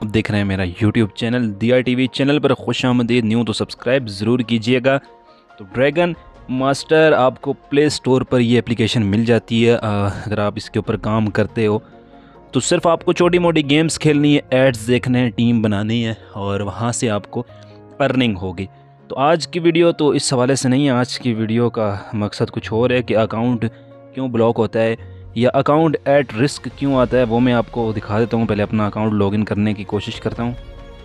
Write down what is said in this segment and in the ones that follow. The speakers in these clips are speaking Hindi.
आप देख रहे हैं मेरा यूट्यूब चैनल DRTV चैनल पर खुशामदीद। न्यू तो सब्सक्राइब ज़रूर कीजिएगा। तो ड्रैगन मास्टर आपको प्ले स्टोर पर ये एप्लीकेशन मिल जाती है। अगर आप इसके ऊपर काम करते हो तो सिर्फ आपको छोटी मोटी गेम्स खेलनी है, एड्स देखने हैं, टीम बनानी है और वहाँ से आपको अर्निंग होगी। तो आज की वीडियो तो इस हवाले से नहीं है। आज की वीडियो का मकसद कुछ और है कि अकाउंट क्यों ब्लॉक होता है या अकाउंट एट रिस्क क्यों आता है, वो मैं आपको दिखा देता हूँ। पहले अपना अकाउंट लॉगिन करने की कोशिश करता हूँ।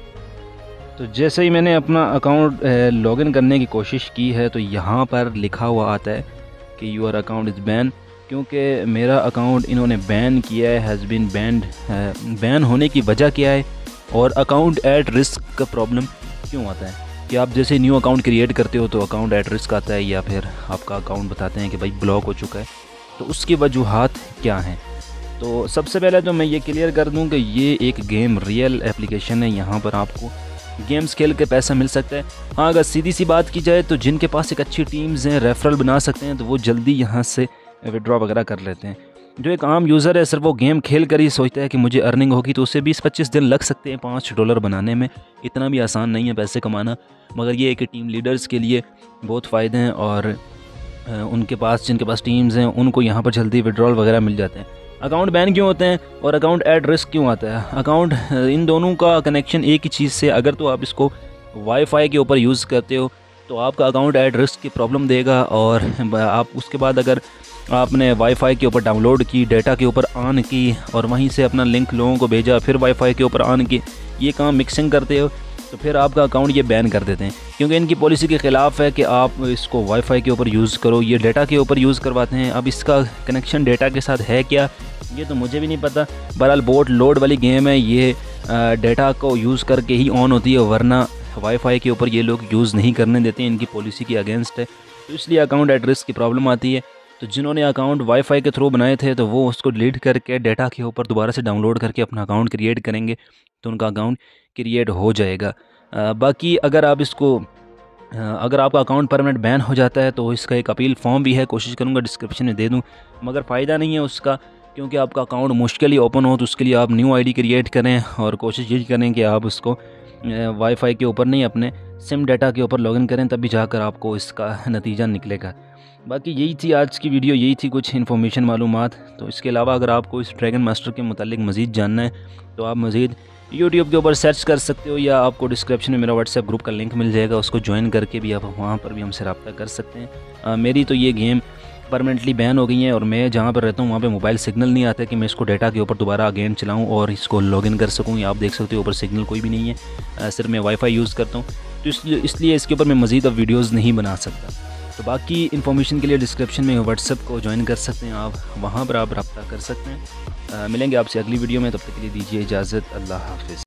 तो जैसे ही मैंने अपना अकाउंट लॉगिन करने की कोशिश की है तो यहाँ पर लिखा हुआ आता है कि यूर अकाउंट इज़ बैन, क्योंकि मेरा अकाउंट इन्होंने बैन किया है, हैज़ बीन बैंड। बैन होने की वजह क्या है और अकाउंट एट रिस्क का प्रॉब्लम क्यों आता है कि आप जैसे न्यू अकाउंट क्रिएट करते हो तो अकाउंट एट रिस्क आता है या फिर आपका अकाउंट बताते हैं कि भाई ब्लॉक हो चुका है। तो उसकी वजूहात क्या हैं। तो सबसे पहले तो मैं ये क्लियर कर दूं कि ये एक गेम रियल एप्लीकेशन है। यहाँ पर आपको गेम्स खेल के पैसा मिल सकता है। हाँ, अगर सीधी सी बात की जाए तो जिनके पास एक अच्छी टीम्स हैं, रेफरल बना सकते हैं, तो वो जल्दी यहाँ से विड्रॉ वगैरह कर लेते हैं। जो एक आम यूज़र है सिर्फ वो गेम खेल कर ही सोचता है कि मुझे अर्निंग होगी, तो उसे 20-25 दिन लग सकते हैं $5 बनाने में। इतना भी आसान नहीं है पैसे कमाना, मगर ये एक टीम लीडर्स के लिए बहुत फ़ायदे हैं और उनके पास जिनके पास टीम्स हैं उनको यहाँ पर जल्दी विड्रॉल वगैरह मिल जाते हैं। अकाउंट बैन क्यों होते हैं और अकाउंट एट रिस्क क्यों आता है। अकाउंट इन दोनों का कनेक्शन एक ही चीज़ से, अगर तो आप इसको वाईफाई के ऊपर यूज़ करते हो तो आपका अकाउंट एट रिस्क की प्रॉब्लम देगा। और आप उसके बाद अगर आपने वाईफाई के ऊपर डाउनलोड की, डाटा के ऊपर ऑन की और वहीं से अपना लिंक लोगों को भेजा, फिर वाईफाई के ऊपर ऑन की, ये काम मिक्सिंग करते हो तो फिर आपका अकाउंट ये बैन कर देते हैं, क्योंकि इनकी पॉलिसी के ख़िलाफ़ है कि आप इसको वाईफाई के ऊपर यूज़ करो। ये डाटा के ऊपर यूज़ करवाते हैं। अब इसका कनेक्शन डाटा के साथ है क्या, ये तो मुझे भी नहीं पता। बहरहाल बोट लोड वाली गेम है, ये डाटा को यूज़ करके ही ऑन होती है, वरना वाईफाई के ऊपर ये लोग यूज़ नहीं करने देते, इनकी पॉलिसी के अगेंस्ट है। तो इसलिए अकाउंट एट रिस्क की प्रॉब्लम आती है। तो जिन्होंने अकाउंट वाईफाई के थ्रू बनाए थे तो वो उसको डिलीट करके डाटा के ऊपर दोबारा से डाउनलोड करके अपना अकाउंट क्रिएट करेंगे तो उनका अकाउंट क्रिएट हो जाएगा। बाकी अगर आपका अकाउंट परमानेंट बैन हो जाता है तो इसका एक अपील फॉर्म भी है, कोशिश करूँगा डिस्क्रिप्शन में दे दूँ, मगर फ़ायदा नहीं है उसका, क्योंकि आपका अकाउंट मुश्किल ही ओपन हो। तो उसके लिए आप न्यू आईडी क्रिएट करें और कोशिश यही करें कि आप उसको वाईफाई के ऊपर नहीं, अपने सिम डाटा के ऊपर लॉगिन करें, तभी जाकर आपको इसका नतीजा निकलेगा। बाकी यही थी आज की वीडियो, यही थी कुछ इन्फॉर्मेशन मालूमात। तो इसके अलावा अगर आपको इस ड्रैगन मास्टर के मुतालिक मज़ीद जानना है तो आप मज़ीद यूट्यूब के ऊपर सर्च कर सकते हो, या आपको डिस्क्रिप्शन में मेरा व्हाट्सएप ग्रुप का लिंक मिल जाएगा, उसको ज्वाइन करके भी आप वहाँ पर भी हमसे रब्ता कर सकते हैं। मेरी तो ये गेम परमानेंटली बैन हो गई है और मैं जहाँ पर रहता हूँ वहाँ पे मोबाइल सिग्नल नहीं आता कि मैं इसको डाटा के ऊपर दोबारा अगेन चलाऊँ और इसको लॉगिन कर सकूँ। या आप देख सकते हो ऊपर सिग्नल कोई भी नहीं है, सिर्फ मैं वाईफाई यूज़ करता हूँ। तो इसलिए इसके ऊपर मैं मज़ीद अब वीडियोज़ नहीं बना सकता। तो बाकी इन्फॉर्मेशन के लिए डिस्क्रिप्शन में व्हाट्सएप को ज्वाइन कर सकते हैं आप, वहाँ पर आप रब्ता कर सकते हैं। मिलेंगे आपसे अगली वीडियो में, तब तक के लिए दीजिए इजाज़त। अल्लाह हाफ़िज़।